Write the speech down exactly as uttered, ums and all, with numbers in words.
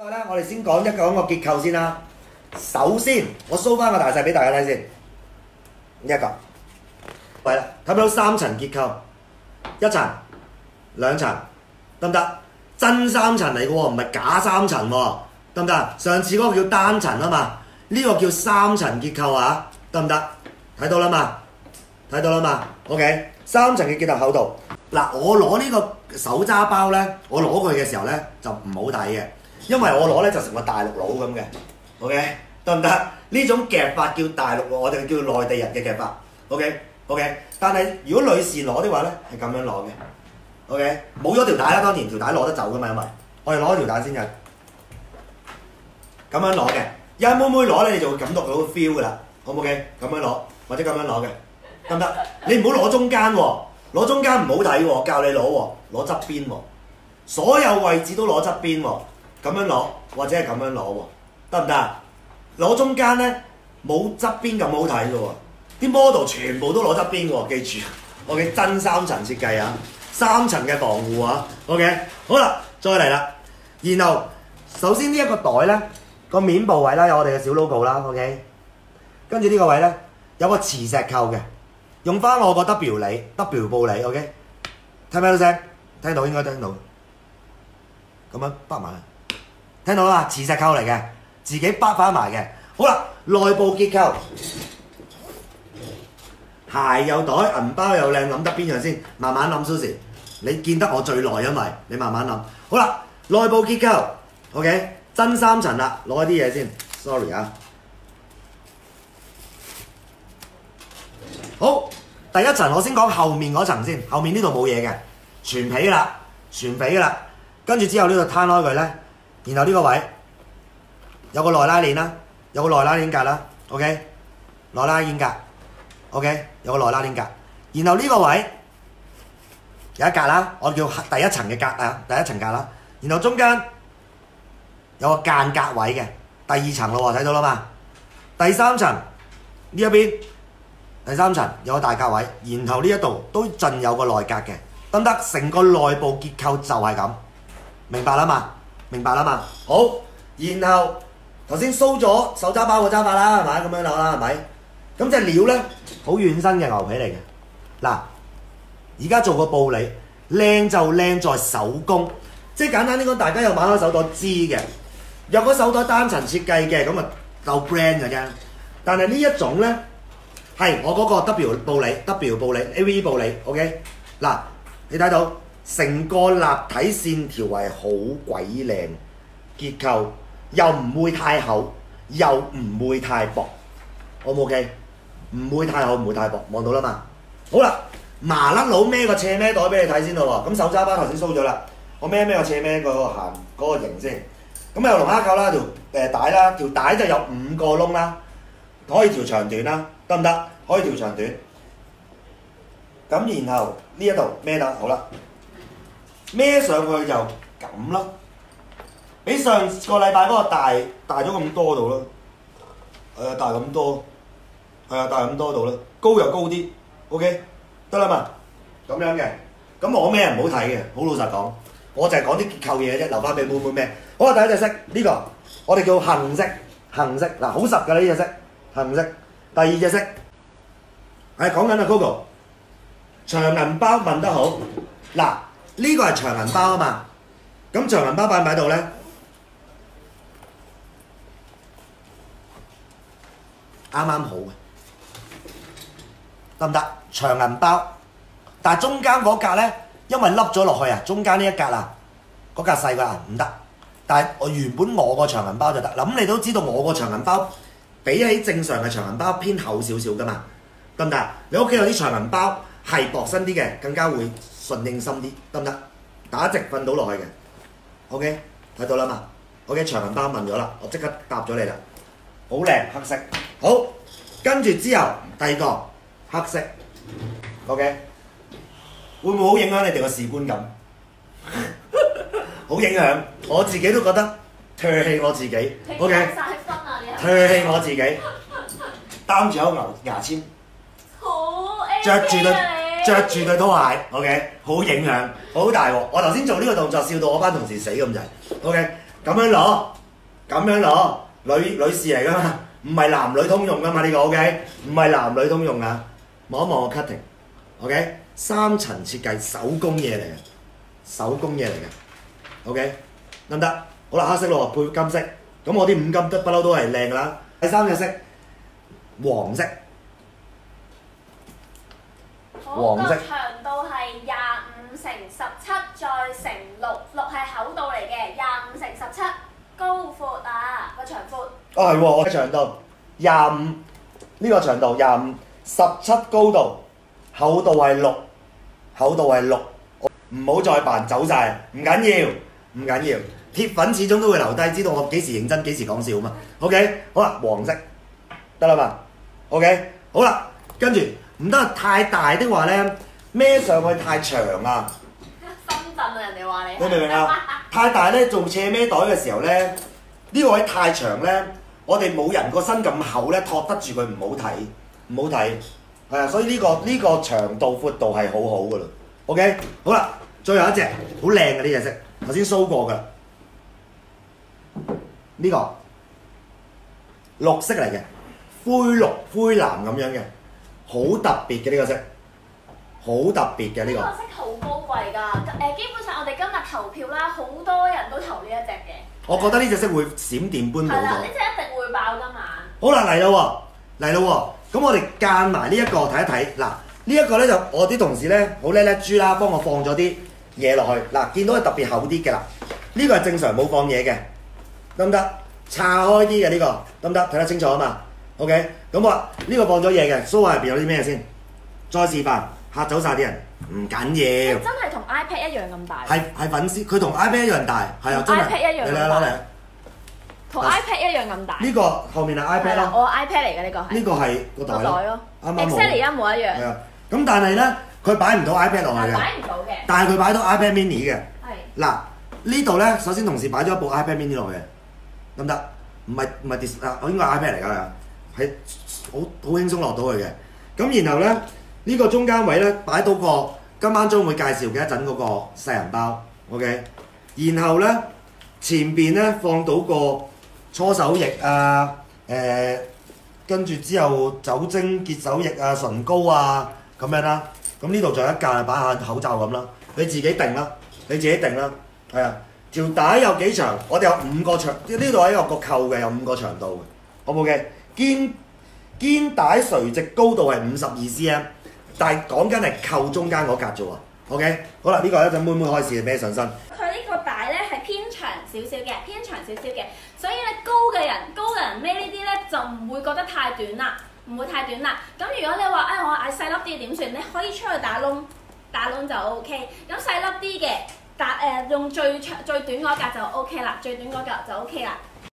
咧，我哋先講一講個結構先啦。首先，我 show 翻個大細俾大家睇先。呢一個，係啦，睇唔到三層結構，一層、兩層，得唔得？真三層嚟嘅喎，唔係假三層喎，得唔得？上次嗰個叫單層啊嘛，呢、這個叫三層結構啊，得唔得？睇到啦嘛，睇到啦嘛 ，OK， 三層嘅結構厚度。嗱，我攞呢個手揸包咧，我攞佢嘅時候咧就唔好睇嘅。因為我攞咧就成個大陸佬咁嘅 ，OK 得唔得？呢種夾法叫大陸，我哋叫內地人嘅夾法 ，OK OK。但係如果女士攞的話咧，係咁樣攞嘅 ，OK。冇咗條帶啦，當然條帶攞得走噶嘛，因為我哋攞條帶先嘅，咁樣攞嘅。一妹妹攞咧，你就會感覺到個 feel 噶啦，好唔 OK？咁樣攞或者咁樣攞嘅，得唔得？你唔好攞中間喎，攞中間唔好睇喎，教你攞喎，攞側邊喎，所有位置都攞側邊喎。咁樣攞或者係咁樣攞喎，得唔得？攞中間咧冇側邊咁好睇嘅喎，啲 model 全部都攞側邊喎，記住，我嘅真三層設計啊，三層嘅防護啊 ，OK， 好啦，再嚟啦，然後首先呢一個袋咧個面部位啦有我哋嘅小 logo 啦 ，OK， 跟住呢個位咧有個磁石扣嘅，用翻我個 W 理 W 布理 ，OK， 聽唔聽到聲？聽到應該聽到，咁樣bắt埋。聽到啦，磁石扣嚟嘅，自己bắt翻埋嘅。好啦，內部結構，鞋又袋，銀包又靚，諗得邊樣先？慢慢諗 ，Susie， 你見得我最耐，因為你慢慢諗。好啦，內部結構 ，OK， 真三層啦，攞一啲嘢先 ，sorry 啊。好，第一層我先講後面嗰層先，後面呢度冇嘢嘅，全皮啦，全皮啦，跟住之後呢度攤開佢咧。然後呢個位有個內拉鏈啦，有個內拉鏈格啦 ，OK， 內拉鏈格 ，OK， 有個內拉鏈格。然後呢個位有一格啦，我叫第一層嘅格啊，第一層格啦。然後中間有個間隔位嘅，第二層咯喎，睇到啦嘛。第三層呢一邊，第三層有個大格位，然後呢一度都盡有個內格嘅，得唔得？成個內部結構就係咁，明白啦嘛？明白啦嘛？好，然後頭先 show 咗手揸包個揸法啦，係咪咁樣攞啦？係咪？咁隻料咧好軟身嘅牛皮嚟嘅。嗱，而家做個布理，靚就靚在手工，即係簡單啲講，大家有買開手袋知嘅。若果手袋單層設計嘅，咁啊夠 brand 嘅啫。但係呢一種咧係我嗰個 W 布理 W 布理 A V 布理 ，OK？ 嗱，你睇到。成個立體線條係好鬼靚，結構又唔會太厚，又唔會太薄 ，O 唔 OK？ 唔會太厚，唔會太薄，望到啦嘛？好啦，麻甩佬孭個斜孭袋俾你睇先啦喎，咁手揸包頭先 show 咗啦，我孭孭個斜孭嗰個行嗰個型先，咁有龍蝦扣啦，條誒帶啦，條帶就有五個窿啦，可以調長短啦，得唔得？可以調長短，咁然後呢一度孭得好啦。孭上去就咁咯，比上個禮拜嗰個大大咗咁多度咯，係啊大咁多，係啊大咁多度啦，高又高啲 ，OK 得啦嘛，咁樣嘅，咁我孭唔好睇嘅，好老實講，我就係講啲結構嘢啫，留翻俾妹妹孭。好啊，第一隻色呢、這個我哋叫杏色，杏色嗱好實㗎呢隻色，杏色。第二隻色係講緊啊 Coco， 長銀包問得好嗱。呢個係長銀包啊嘛，咁長銀包擺唔擺到咧？啱啱好嘅，得唔得？長銀包，但係中間嗰格咧，因為凹咗落去啊，中間呢一格啊，嗰格細個啊唔得。但係我原本我個長銀包就得，咁你都知道我個長銀包比起正常嘅長銀包偏厚少少噶嘛，得唔得？你屋企有啲長銀包係薄身啲嘅，更加會順應深啲，得唔得？打直瞓到落去嘅 ，OK， 睇到啦嘛 ，OK， 長銀包問咗啦，我即刻答咗你啦，好靚黑色，好，跟住之後第二個黑色 ，OK， 會唔會好影響你哋個視觀感？好影響，我自己都覺得唾棄我自己 ，OK， 唾棄我自己，擔住口牛牙籤，着住對。着住對拖鞋 ，OK， 好影響，好大鑊。我頭先做呢個動作笑到我班同事死咁滯 ，OK。 咁樣攞，咁樣攞，女女士嚟噶嘛，唔係男女通用噶嘛呢個 OK， 唔係男女通用啊！望一望個 cutting，OK， 三層設計手工嘢嚟嘅，手工嘢嚟嘅 ，OK， 得唔得？好啦，黑色咯，配金色，咁我啲五金得不嬲都係靚噶啦。第三隻色，黃色。 好，個長度係廿五乘十七再乘六，六係厚度嚟嘅，廿五乘十七高闊啊個長闊。 哦係喎，我長度廿五，呢個長度廿五，十七高度，厚度係六，厚度係六，唔好再扮走晒，唔緊要，唔緊要，鐵粉始終都會留低，知道我幾時認真幾時講笑嘛。OK， 好啦，黃色得啦嘛。OK， 好啦，跟住。唔得太大的話咧，孭上去太長啊！ 深圳啊，人哋話你。 你明唔明啊？太大咧，做斜孭袋嘅時候咧，呢、呢個位太長咧，我哋冇人個身咁厚咧，托得住佢唔好睇，唔好睇。係啊，所以呢、呢個呢、呢個長度闊度係好好噶啦。OK， 好啦，最後一隻好靚嘅呢隻色，頭先 show 過㗎。呢、呢個綠色嚟嘅，灰綠灰藍咁樣嘅。好特別嘅呢個色，好特別嘅呢個。呢個色好高貴㗎，誒基本上我哋今日投票啦，好多人都投呢一隻嘅。 我覺得呢隻色會閃電般冇咗。係啦， 呢隻一定會爆今晚。 好啦，嚟啦喎，嚟啦喎，咁我哋間埋呢一個睇一睇。嗱，呢一個咧就我啲同事咧好叻叻豬啦，幫我放咗啲嘢落去。嗱，見到係特別厚啲嘅啦，呢個係正常冇放嘢嘅，得唔得？叉開啲嘅呢個，得唔得？睇得清楚啊嘛。OK， 咁我呢個放咗嘢嘅，蘇話入邊有啲咩先？再示範嚇走晒啲人，唔緊要。 真係同 iPad 一樣咁大。 係係粉絲，佢同 iPad 一樣大，係啊真係。 iPad 一樣咁大。 嚟攞嚟。 同 iPad 一樣咁大。呢個後面係 iPad 咯。 我 iPad 嚟嘅呢個係。呢個係個袋咯。啱啱冇。 exactly 一模一樣。 係啊，咁但係咧，佢擺唔到 iPad 落去嘅。 擺唔到嘅。 但係佢擺到 iPad mini 嘅。 係。 嗱呢度咧，首先同事擺咗一部 iPad mini 落去，得唔得？唔係唔係 dis 啊，我應該係 iPad 嚟㗎。係好好輕鬆落到去嘅，咁然後咧呢、呢個中間位咧擺到個今晚將會介紹嘅一陣嗰個細人包 ，OK， 然後咧前邊咧放到個搓手液啊，誒、呃，跟住之後酒精潔手液啊、唇膏啊咁樣啦，咁呢度仲有一格擺下口罩咁啦，你自己定啦，你自己定啦，係啊，條帶有幾長？我哋有五個長，呢度係一個個扣嘅，有五個長度嘅，好唔好嘅？肩肩帶垂直高度係五十二 cm， 但係講緊係扣中間嗰格啫喎。OK， 好啦，呢、呢個一陣妹妹開始孭上身。 佢呢個帶咧係偏長少少嘅，偏長少少嘅，所以咧高嘅人高嘅人孭呢啲咧就唔會覺得太短啦，唔會太短啦。咁如果你話誒、哎、我嗌細粒啲點算？你可以出去打窿，打窿就 O K。咁細粒啲嘅打誒用最長最短嗰格就 O K 啦，最短嗰格就 O K 啦。